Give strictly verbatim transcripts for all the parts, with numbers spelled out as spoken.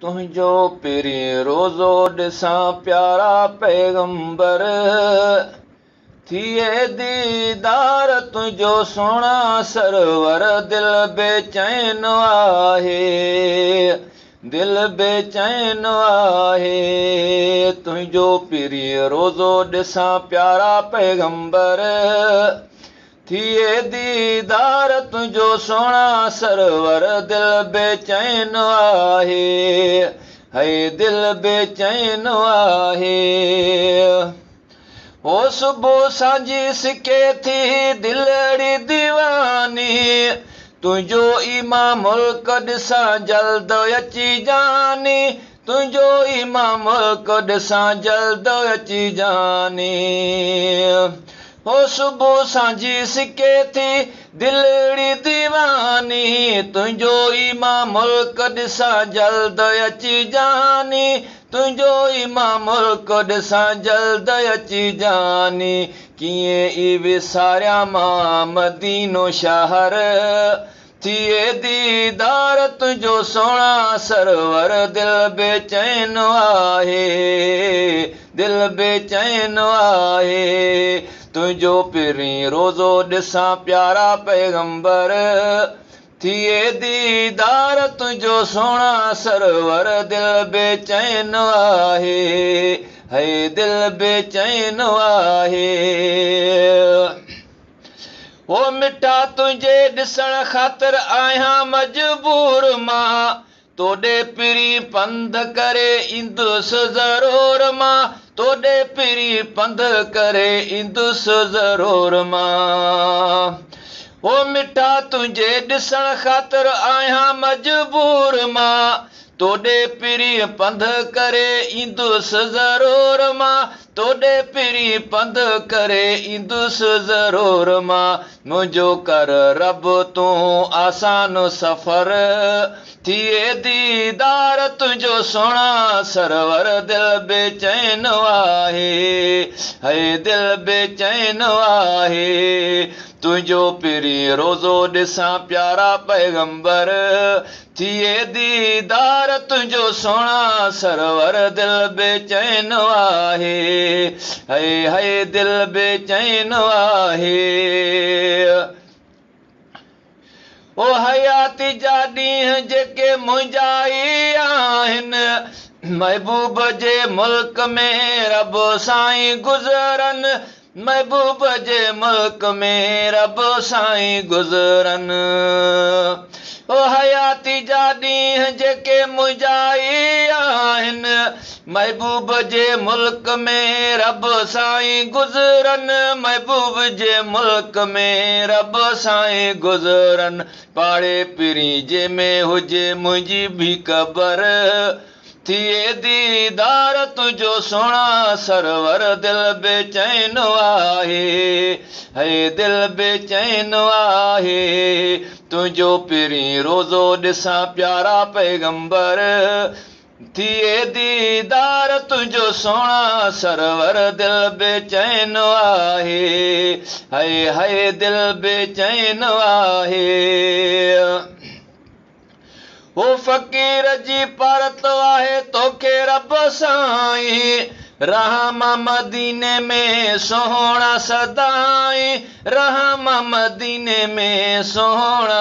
तुझो पिरी रोज़ो ॾिसां प्यारा पैगंबर, थिए दीदार तुझो सोना सरवर। दिल बेचैन आहे, दिल बेचैन आहे, तुझो पिरी रोज़ो ॾिसां प्यारा पैगंबर, थिए दीदार तुझो सोना सरवर। दिल बेचैन आहे, है दिल बेचैन आहे। ओ सुबुह सांझी सिके थी दिलड़ी दीवानी, तुझो इमाम मुल्क ॾिसां जल्द अची जानी, तुझो इमाम मुल्क ॾिसां जल्द अची जानी। ओ सुबुह सांझी सिके थी दिलड़ी दीवानी, तुझो इमाम मुल्क ॾिसां जल्द अची जानी, तुझो इमाम मुल्क ॾिसां जल्द अची जानी। कीअं ई विसारिया मां मदीनो शहर, थिए दीदार तुझो सोना सरवर। दिल बेचैन आहे, दिल बेचैन आहे, तुझो पिरी रोज़ो ॾिसां प्यारा पैगंबर, थिए दीदार तुझो सोना सरवर। दिल बेचैन आहे, है दिल बेचैन आहे। ओ मिठा तुझे ॾिसण ख़ातिर आहियां मजबूर मां, तोॾे पिरी पंध करे ईंदुसि ज़रूर मां, तोॾे पिरी पंध करे ईंदुसि ज़रूर मां। ओ मिठा तुझे ॾिसण ख़ातिर आहियां मजबूर मां, तोॾे पिरी पंध करे ईंदुसि ज़रूर मां, तोॾे पिरी पंध करे ईंदुसि ज़रूर मां। मुंहिंजो कर रब तूं आसान सफ़र, थिए दीदार तुझो सोना सरवर। दिल बेचैन आहे, है दिल बेचैन आहे, तुझो पिरी रोज़ो ॾिसां प्यारा पैगंबर, थिए दीदार तुझो सोना सरवर। दिल बेचैन आहे, है है दिल बेचैन आहे। ओ हयाती जा ॾींहं जेके मुंहिंजा ई आहिनि, महबूब जे मुल्क में रब साईं गुज़रनि, महबूब जे मुल्क में रब साईं गुज़रनि। ओ हयाती जा ॾींहं जेके मुंहिंजा ई आहिनि, महबूब जे मुल्क में रब साईं गुज़रनि, महबूब जे मुल्क में रब साईं गुज़रनि। पाड़े पिरी जे में हुजे मुंहिंजी भी क़बर, थिए दीदार तुझो सोना सरवर। दिल बेचैन आहे, है दिल बेचैन आहे, तुझो पिरी रोज़ो ॾिसां प्यारा पैगंबर, थिए दीदार तुझो सोना सरवर। दिल बेचैन आहे, है है दिल बेचैन आहे। ओ फ़कीर जी परत आहे तोखे रब साईं, रहां मदीने में सोहणा सदाईं, रहां मदीने में सोहणा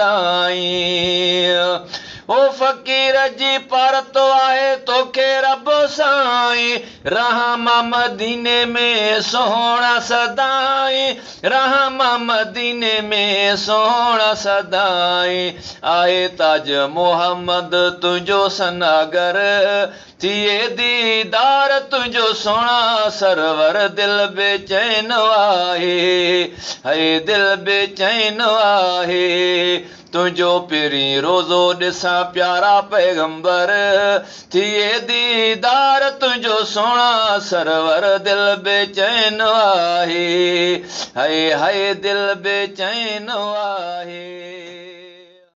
सदाईं। ओ फ़कीर जी परत आहे तोखे रब साईं, रहां मदीने में सोहणा सदाईं, रहां मदीने में सोहणा सदाईं। आहे ताज मोहम्मद तुझो सनागर, थिए दीदार तुझो सोना सरवर। दिल बेचैन आहे, है दिल बेचैन आहे, तुझो पिरी रोज़ो ॾिसां प्यारा पैगंबर, थिए दीदार तुझो सोना सरवर। दिल बेचैन आहे, है है दिल बेचैन आहे।